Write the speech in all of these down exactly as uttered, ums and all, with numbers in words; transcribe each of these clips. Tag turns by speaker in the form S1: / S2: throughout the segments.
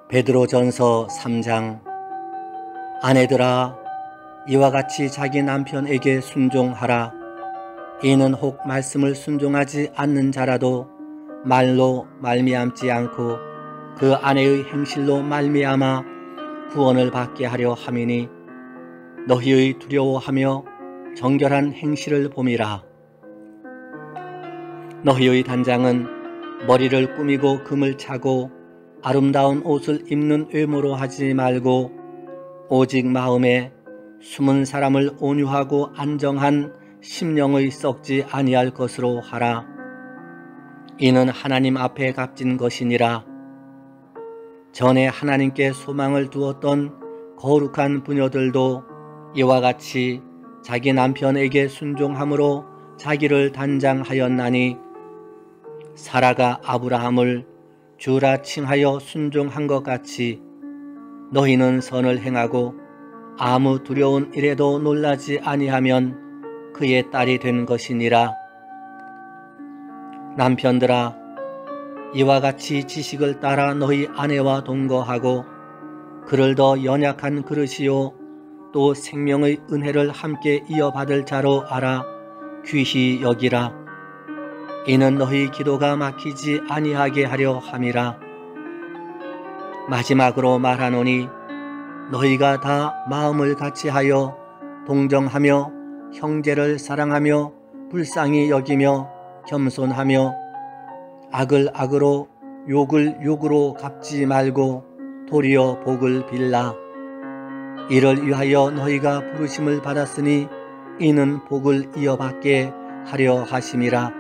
S1: 베드로전서 삼 장. 아내들아, 이와 같이 자기 남편에게 순종하라. 이는 혹 말씀을 순종하지 않는 자라도 말로 말미암지 않고 그 아내의 행실로 말미암아 구원을 받게 하려 함이니, 너희의 두려워하며 정결한 행실을 봄이라. 너희의 단장은 머리를 꾸미고 금을 차고 아름다운 옷을 입는 외모로 하지 말고 오직 마음에 숨은 사람을 온유하고 안정한 심령의 썩지 아니할 것으로 하라. 이는 하나님 앞에 값진 것이니라. 전에 하나님께 소망을 두었던 거룩한 부녀들도 이와 같이 자기 남편에게 순종함으로 자기를 단장하였나니, 사라가 아브라함을 주라 칭하여 순종한 것 같이 너희는 선을 행하고 아무 두려운 일에도 놀라지 아니하면 그의 딸이 된 것이니라. 남편들아, 이와 같이 지식을 따라 너희 아내와 동거하고 그를 더 연약한 그릇이요 또 생명의 은혜를 함께 이어받을 자로 알아 귀히 여기라. 이는 너희 기도가 막히지 아니하게 하려 함이라. 마지막으로 말하노니, 너희가 다 마음을 같이하여 동정하며 형제를 사랑하며 불쌍히 여기며 겸손하며 악을 악으로 욕을 욕으로 갚지 말고 도리어 복을 빌라. 이를 위하여 너희가 부르심을 받았으니 이는 복을 이어받게 하려 하심이라.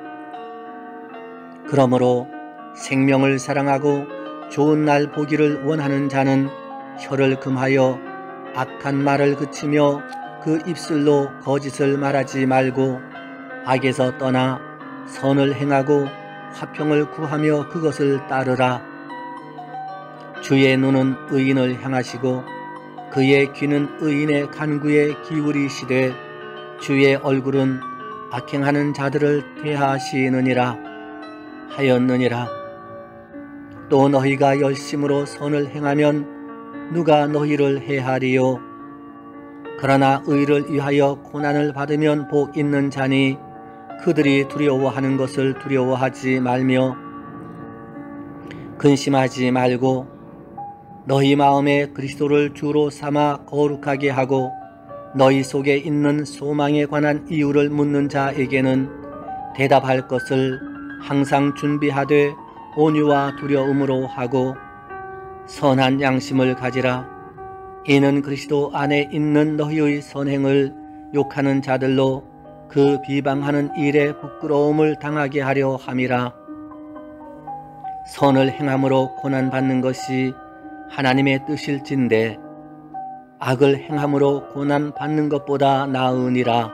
S1: 그러므로 생명을 사랑하고 좋은 날 보기를 원하는 자는 혀를 금하여 악한 말을 그치며 그 입술로 거짓을 말하지 말고 악에서 떠나 선을 행하고 화평을 구하며 그것을 따르라. 주의 눈은 의인을 향하시고 그의 귀는 의인의 간구에 기울이시되 주의 얼굴은 악행하는 자들을 대하시느니라 하였느니라. 또 너희가 열심으로 선을 행하면 누가 너희를 해하리요? 그러나 의를 위하여 고난을 받으면 복 있는 자니 그들이 두려워하는 것을 두려워하지 말며 근심하지 말고 너희 마음에 그리스도를 주로 삼아 거룩하게 하고 너희 속에 있는 소망에 관한 이유를 묻는 자에게는 대답할 것을 항상 준비하되 온유와 두려움으로 하고 선한 양심을 가지라. 이는 그리스도 안에 있는 너희의 선행을 욕하는 자들로 그 비방하는 일에 부끄러움을 당하게 하려 함이라. 선을 행함으로 고난받는 것이 하나님의 뜻일진데 악을 행함으로 고난받는 것보다 나으니라.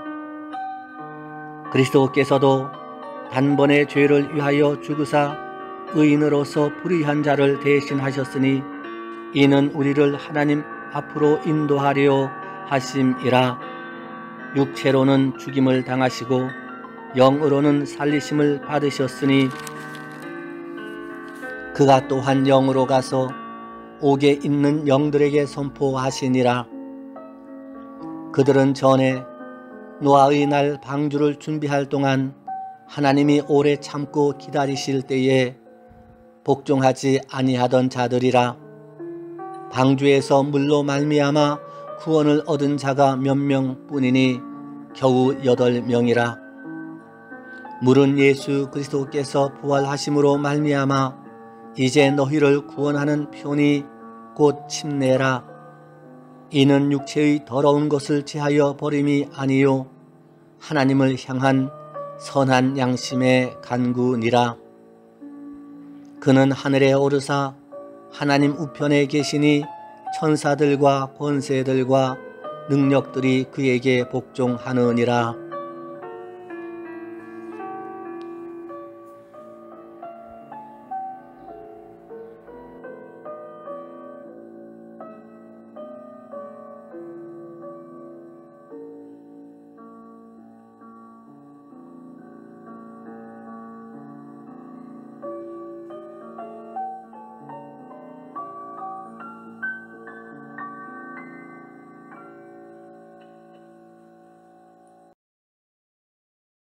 S1: 그리스도께서도 단번에 죄를 위하여 죽으사 의인으로서 불의한 자를 대신하셨으니 이는 우리를 하나님 앞으로 인도하려 하심이라. 육체로는 죽임을 당하시고 영으로는 살리심을 받으셨으니 그가 또한 영으로 가서 옥에 있는 영들에게 선포하시니라. 그들은 전에 노아의 날 방주를 준비할 동안 하나님이 오래 참고 기다리실 때에 복종하지 아니하던 자들이라. 방주에서 물로 말미암아 구원을 얻은 자가 몇 명뿐이니 겨우 여덟 명이라. 물은 예수 그리스도께서 부활하심으로 말미암아 이제 너희를 구원하는 편이 곧 침례라. 이는 육체의 더러운 것을 제하여 버림이 아니요 하나님을 향한 선한 양심의 간구니라. 그는 하늘에 오르사 하나님 우편에 계시니 천사들과 권세들과 능력들이 그에게 복종하느니라.